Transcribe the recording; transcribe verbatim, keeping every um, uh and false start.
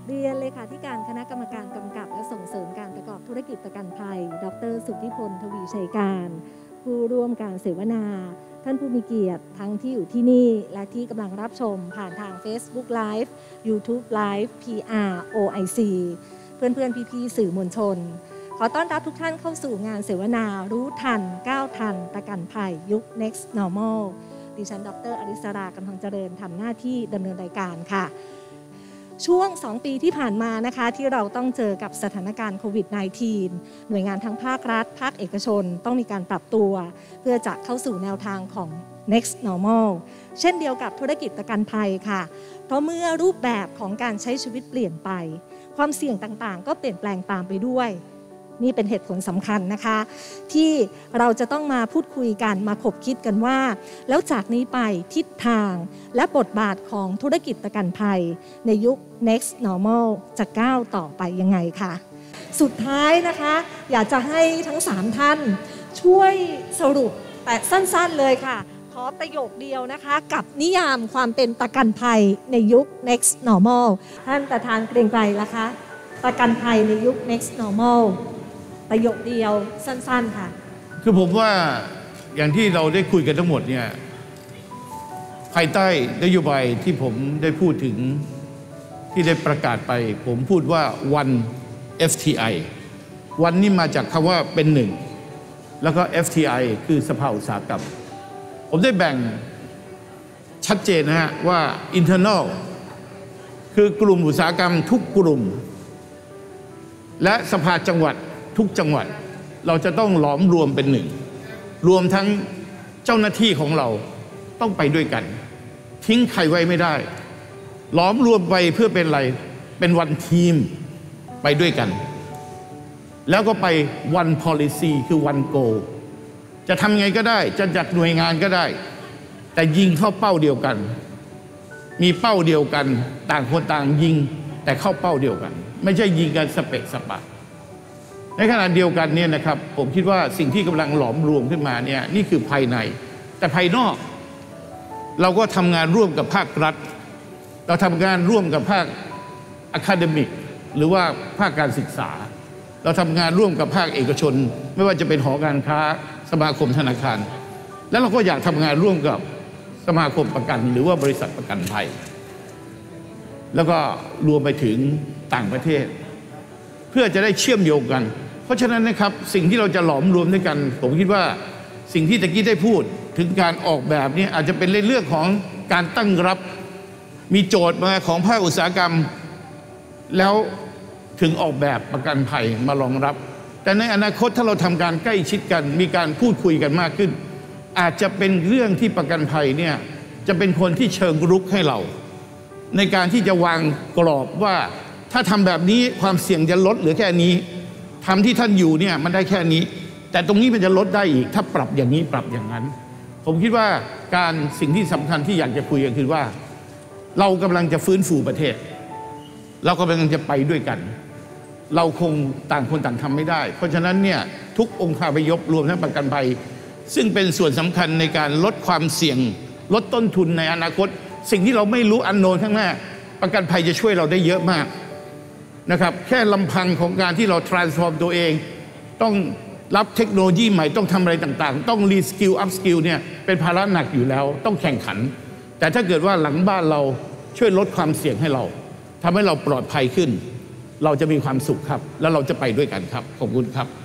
เรียนเลขาธิการคณะกรรมการกำกับและส่งเสริมการประกอบธุรกิจประกันภัยดร.สุทธิพลทวีชัยการผู้ร่วมการเสวนาท่านผู้มีเกียรติทั้งที่อยู่ที่นี่และที่กำลังรับชมผ่านทาง Facebook Live YouTube Live พี อาร์ โอ ไอ ซี เพื่อนๆพี่ๆสื่อมวลชนขอต้อนรับทุกท่านเข้าสู่งานเสวนารู้ทันก้าวทันประกันภัยยุค Next Normal ดิฉันดร.อริสรากำลังเจริญทำหน้าที่ดำเนินรายการค่ะช่วงสองปีที่ผ่านมานะคะที่เราต้องเจอกับสถานการณ์โควิด สิบเก้า หน่วยงานทั้งภาครัฐภาคเอกชนต้องมีการปรับตัวเพื่อจะเข้าสู่แนวทางของ Next Normal เช่นเดียวกับธุรกิจประกันภัยค่ะเพราะเมื่อรูปแบบของการใช้ชีวิตเปลี่ยนไปความเสี่ยงต่างๆก็เปลี่ยนแปลงตามไปด้วยนี่เป็นเหตุผลสำคัญนะคะที่เราจะต้องมาพูดคุยกันมาคบคิดกันว่าแล้วจากนี้ไปทิศทางและบทบาทของธุรกิจประกันภัยในยุค Next Normal จะก้าวต่อไปยังไงค่ะสุดท้ายนะคะอยากจะให้ทั้งสามท่านช่วยสรุปแต่สั้นๆเลยค่ะขอประโยคเดียวนะคะกับนิยามความเป็นประกันภัยในยุค Next Normal ท่านประธานเกรียงไกรล่ะคะประกันภัยในยุค Next Normalประโยคเดียวสั้นๆค่ะคือผมว่าอย่างที่เราได้คุยกันทั้งหมดเนี่ยภายใต้นโยบายที่ผมได้พูดถึงที่ได้ประกาศไปผมพูดว่า one เอฟ ที ไอ วันนี้มาจากคำว่าเป็นหนึ่งแล้วก็ เอฟ ที ไอ คือสภาอุตสาหกรรมผมได้แบ่งชัดเจนนะฮะว่า internal คือกลุ่มอุตสาหกรรมทุกกลุ่มและสภาจังหวัดทุกจังหวัดเราจะต้องหลอมรวมเป็นหนึ่งรวมทั้งเจ้าหน้าที่ของเราต้องไปด้วยกันทิ้งใครไว้ไม่ได้หลอมรวมไปเพื่อเป็นอะไรเป็นวันทีมไปด้วยกันแล้วก็ไป one policy คือ one goal จะทำไงก็ได้จะจัดหน่วยงานก็ได้แต่ยิงเข้าเป้าเดียวกันมีเป้าเดียวกันต่างคนต่างยิงแต่เข้าเป้าเดียวกันไม่ใช่ยิงกันสเปะสปะในขณะเดียวกันเนี่ยนะครับผมคิดว่าสิ่งที่กำลังหลอมรวมขึ้นมาเนี่ยนี่คือภายในแต่ภายนอกเราก็ทำงานร่วมกับภาครัฐเราทำงานร่วมกับภาคอะคาเดมิกหรือว่าภาคการศึกษาเราทำงานร่วมกับภาคเอกชนไม่ว่าจะเป็นหอการค้าสมาคมธนาคารแล้วเราก็อยากทำงานร่วมกับสมาคมประกันหรือว่าบริษัทประกันภัยแล้วก็รวมไปถึงต่างประเทศเพื่อจะได้เชื่อมโยงกันเพราะฉะนั้นนะครับสิ่งที่เราจะหลอมรวมด้วยกันผมคิดว่าสิ่งที่ตะกี้ได้พูดถึงการออกแบบนี้อาจจะเป็นเรื่องของการตั้งรับมีโจทย์มาของภาคอุตสาหกรรมแล้วถึงออกแบบประกันภัยมารองรับแต่ในอนาคตถ้าเราทำการใกล้ชิดกันมีการพูดคุยกันมากขึ้นอาจจะเป็นเรื่องที่ประกันภัยเนี่ยจะเป็นคนที่เชิงรุกให้เราในการที่จะวางกรอบว่าถ้าทำแบบนี้ความเสี่ยงจะลดเหลือแค่นี้ทำที่ท่านอยู่เนี่ยมันได้แค่นี้แต่ตรงนี้มันจะลดได้อีกถ้าปรับอย่างนี้ปรับอย่างนั้นผมคิดว่าการสิ่งที่สำคัญที่อยากจะคุยกันคือว่าเรากำลังจะฟื้นฟูประเทศเรากำลังจะไปด้วยกันเราคงต่างคนต่างทำไม่ได้เพราะฉะนั้นเนี่ยทุกองค์คาพยพรวมทั้งประกันภัยซึ่งเป็นส่วนสำคัญในการลดความเสี่ยงลดต้นทุนในอนาคตสิ่งที่เราไม่รู้อันโนนข้างหน้าประกันภัยจะช่วยเราได้เยอะมากนะครับแค่ลำพังของการที่เรา transform ตัวเองต้องรับเทคโนโลยีใหม่ต้องทำอะไรต่างๆต้อง reskill upskill เนี่ยเป็นภาระหนักอยู่แล้วต้องแข่งขันแต่ถ้าเกิดว่าหลังบ้านเราช่วยลดความเสี่ยงให้เราทำให้เราปลอดภัยขึ้นเราจะมีความสุขครับแล้วเราจะไปด้วยกันครับขอบคุณครับ